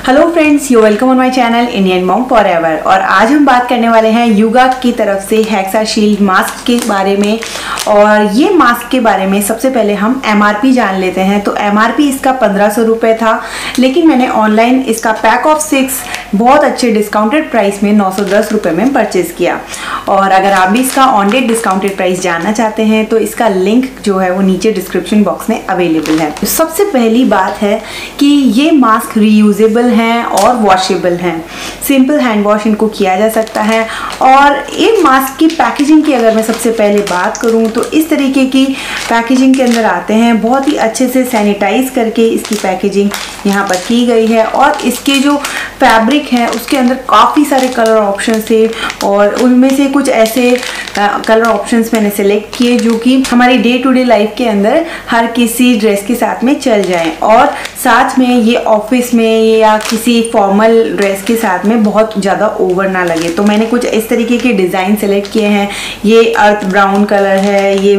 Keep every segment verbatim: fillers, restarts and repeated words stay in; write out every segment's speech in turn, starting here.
Hello friends, you welcome on my channel Indian mom forever. और आज हम बात करने वाले हैं युगा की तरफ से हेक्सा शील्ड मास्क के बारे में। और ये मास्क के बारे में सबसे पहले हम एमआरपी जान लेते हैं। तो एमआरपी इसका पंद्रह सौ रुपये था, लेकिन मैंने ऑनलाइन इसका पैक ऑफ सिक्स बहुत अच्छे डिस्काउंटेड प्राइस में नौ सौ दस रुपये में परचेज़ किया। और अगर आप भी इसका ऑन डेट डिस्काउंटेड प्राइस जानना चाहते हैं तो इसका लिंक जो है वो नीचे डिस्क्रिप्शन बॉक्स में अवेलेबल है। तो सबसे पहली बात है कि ये मास्क रीयूजेबल हैं और वॉशेबल हैं। सिंपल हैंड वॉश इनको किया जा सकता है। और ये मास्क की पैकेजिंग की अगर मैं सबसे पहले बात करूं तो इस तरीके की पैकेजिंग के अंदर आते हैं। बहुत ही अच्छे से सैनिटाइज करके इसकी पैकेजिंग यहाँ पर की गई है। और इसके जो फैब्रिक है उसके अंदर काफ़ी सारे कलर ऑप्शन थे और उनमें से कुछ ऐसे कलर ऑप्शंस मैंने सेलेक्ट किए जो कि हमारी डे टू डे लाइफ के अंदर हर किसी ड्रेस के साथ में चल जाएं और साथ में ये ऑफिस में या किसी फॉर्मल ड्रेस के साथ में बहुत ज़्यादा ओवर ना लगे। तो मैंने कुछ इस तरीके के डिज़ाइन सेलेक्ट किए हैं। ये अर्थ ब्राउन कलर है, ये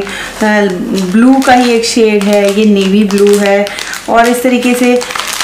ब्लू का ही एक शेड है, ये नेवी ब्लू है और इस तरीके से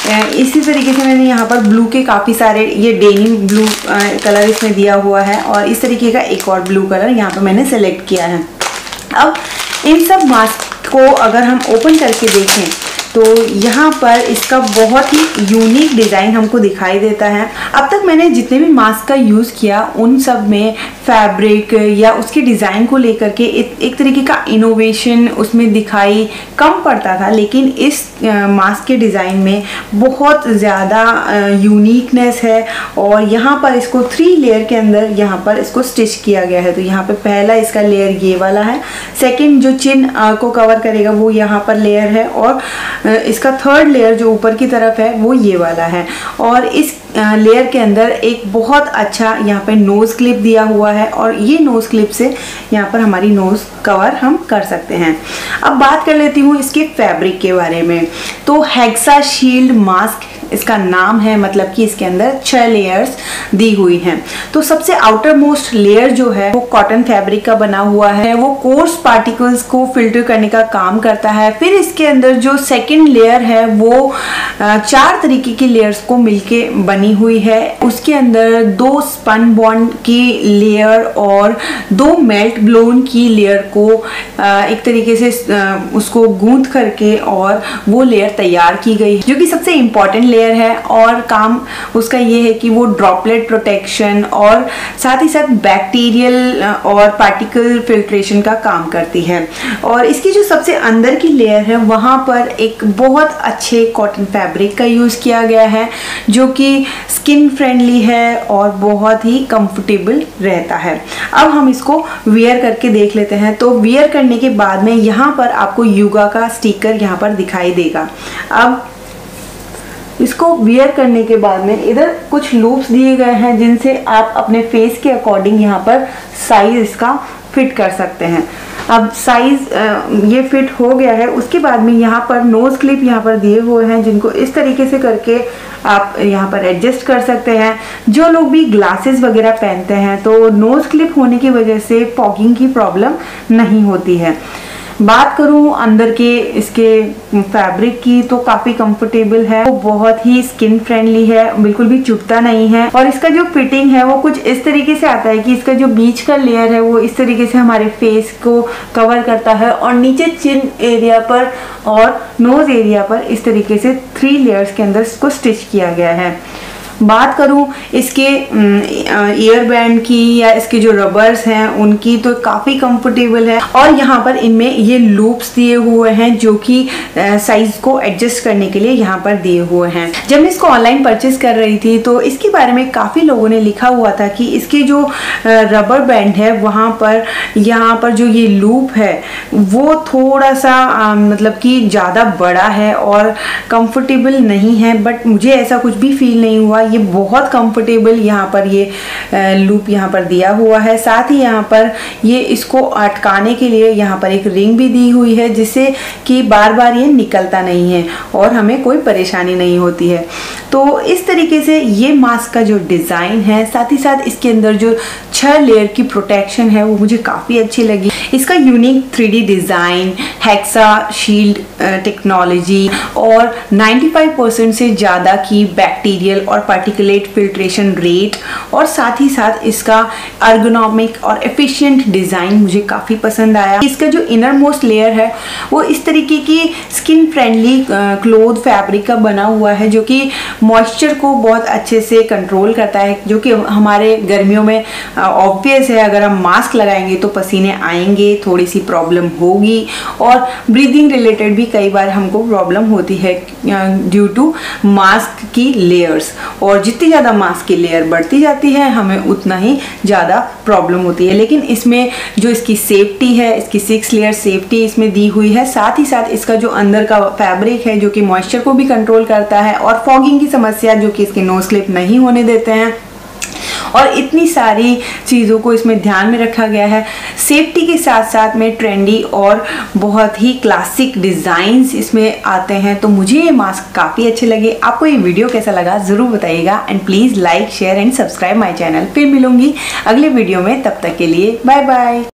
इसी तरीके से मैंने यहाँ पर ब्लू के काफ़ी सारे, ये डेनिम ब्लू कलर इसमें दिया हुआ है और इस तरीके का एक और ब्लू कलर यहाँ पर मैंने सेलेक्ट किया है। अब इन सब मास्क को अगर हम ओपन करके देखें तो यहाँ पर इसका बहुत ही यूनिक डिज़ाइन हमको दिखाई देता है। अब तक मैंने जितने भी मास्क का यूज़ किया उन सब में फैब्रिक या उसके डिज़ाइन को लेकर के एक तरीके का इनोवेशन उसमें दिखाई कम पड़ता था, लेकिन इस मास्क के डिज़ाइन में बहुत ज़्यादा यूनिकनेस है। और यहाँ पर इसको थ्री लेयर के अंदर यहाँ पर इसको स्टिच किया गया है। तो यहाँ पर पहला इसका लेयर ये वाला है, सेकेंड जो चिन को कवर करेगा वो यहाँ पर लेयर है और इसका थर्ड लेयर जो ऊपर की तरफ है वो ये वाला है। और इस लेयर के अंदर एक बहुत अच्छा यहाँ पे नोज़ क्लिप दिया हुआ है और ये नोज़ क्लिप से यहाँ पर हमारी नोज़ कवर हम कर सकते हैं। अब बात कर लेती हूँ इसके फैब्रिक के बारे में। तो हेक्सा शील्ड मास्क इसका नाम है, मतलब कि इसके अंदर छह लेयर्स दी हुई हैं। तो सबसे आउटर मोस्ट लेयर जो है वो कॉटन फैब्रिक का बना हुआ है, वो कोर्स पार्टिकल्स को फिल्टर करने का काम करता है। फिर इसके अंदर जो सेकंड लेयर है वो चार तरीके की लेयर्स को मिलके बनी हुई है। उसके अंदर दो स्पन बॉन्ड की लेयर और दो मेल्ट ब्लोन की लेयर को एक तरीके से उसको गूंथ करके और वो लेयर तैयार की गई है, जो कि सबसे इम्पॉर्टेंट लेयर है। और काम उसका ये है कि वो ड्रॉपलेट प्रोटेक्शन और साथ ही साथ बैक्टीरियल और पार्टिकल फिल्ट्रेशन का काम करती है। और इसकी जो सबसे अंदर की लेयर है वहाँ पर एक बहुत अच्छे कॉटन फैब्रिक का यूज़ किया गया है जो कि स्किन फ्रेंडली है और बहुत ही कंफर्टेबल रहता है। अब हम इसको वियर करके देख लेते हैं। तो वियर करने के बाद में यहाँ पर आपको युगा का स्टिकर यहाँ पर दिखाई देगा। अब इसको वियर करने के बाद में इधर कुछ लूप्स दिए गए हैं जिनसे आप अपने फेस के अकॉर्डिंग यहाँ पर साइज इसका फिट कर सकते हैं। अब साइज ये फिट हो गया है। उसके बाद में यहाँ पर नोज़ क्लिप यहाँ पर दिए हुए हैं जिनको इस तरीके से करके आप यहाँ पर एडजस्ट कर सकते हैं। जो लोग भी ग्लासेस वगैरह पहनते हैं तो नोज़ क्लिप होने की वजह से फॉगिंग की प्रॉब्लम नहीं होती है। बात करूं अंदर के इसके फैब्रिक की तो काफ़ी कंफर्टेबल है, वो बहुत ही स्किन फ्रेंडली है, बिल्कुल भी चुभता नहीं है। और इसका जो फिटिंग है वो कुछ इस तरीके से आता है कि इसका जो बीच का लेयर है वो इस तरीके से हमारे फेस को कवर करता है और नीचे चिन एरिया पर और नोज एरिया पर इस तरीके से थ्री लेयर्स के अंदर इसको स्टिच किया गया है। बात करूं इसके ईयर बैंड की या इसके जो रबर्स हैं उनकी तो काफ़ी कंफर्टेबल है। और यहाँ पर इनमें ये लूप्स दिए हुए हैं जो कि साइज को एडजस्ट करने के लिए यहाँ पर दिए हुए हैं। जब मैं इसको ऑनलाइन परचेज कर रही थी तो इसके बारे में काफ़ी लोगों ने लिखा हुआ था कि इसके जो रबर बैंड है वहाँ पर यहाँ पर जो ये लूप है वो थोड़ा सा आ, मतलब कि ज़्यादा बड़ा है और कंफर्टेबल नहीं है। बट मुझे ऐसा कुछ भी फील नहीं हुआ। ये बहुत कंफर्टेबल यहाँ पर ये लूप यहाँ पर दिया हुआ है। साथ ही यहाँ पर ये इसको अटकाने के लिए यहाँ पर एक रिंग भी दी हुई है, जिससे कि बार बार ये निकलता नहीं है और हमें कोई परेशानी नहीं होती है। तो इस तरीके से ये मास्क का जो डिज़ाइन है, साथ ही साथ इसके अंदर जो छह लेयर की प्रोटेक्शन है वो मुझे काफ़ी अच्छी लगी। इसका unique three D design, hexa shield technology और पचानवे परसेंट से ज़्यादा की बैक्टीरियल और पार्टिकुलेट फिल्ट्रेशन रेट, और साथ ही साथ इसका अर्गोनॉमिक और एफिशिएंट डिज़ाइन मुझे काफ़ी पसंद आया। इसका जो इनर मोस्ट लेयर है वो इस तरीके की स्किन फ्रेंडली क्लोथ फैब्रिक का बना हुआ है, जो कि मॉइस्चर को बहुत अच्छे से कंट्रोल करता है, जो कि हमारे गर्मियों में ऑब्वियस है, अगर हम मास्क लगाएंगे तो पसीने आएंगे, थोड़ी सी प्रॉब्लम होगी, और ब्रीदिंग रिलेटेड भी कई बार हमको प्रॉब्लम होती है ड्यू टू मास्क की लेयर्स। और जितनी ज़्यादा मास्क की लेयर बढ़ती जाती है हमें उतना ही ज़्यादा प्रॉब्लम होती है। लेकिन इसमें जो इसकी सेफ्टी है, इसकी सिक्स लेयर सेफ्टी इसमें दी हुई है। साथ ही साथ इसका जो अंदर का फैब्रिक है जो कि मॉइस्चर को भी कंट्रोल करता है और फॉगिंग की समस्या जो कि इसके नो स्लिप नहीं होने देते हैं, और इतनी सारी चीज़ों को इसमें ध्यान में रखा गया है। सेफ्टी के साथ साथ में ट्रेंडी और बहुत ही क्लासिक डिज़ाइंस इसमें आते हैं। तो मुझे ये मास्क काफ़ी अच्छे लगे। आपको ये वीडियो कैसा लगा ज़रूर बताइएगा, and please like share and subscribe my channel. फिर मिलूंगी अगले वीडियो में, तब तक के लिए बाय बाय।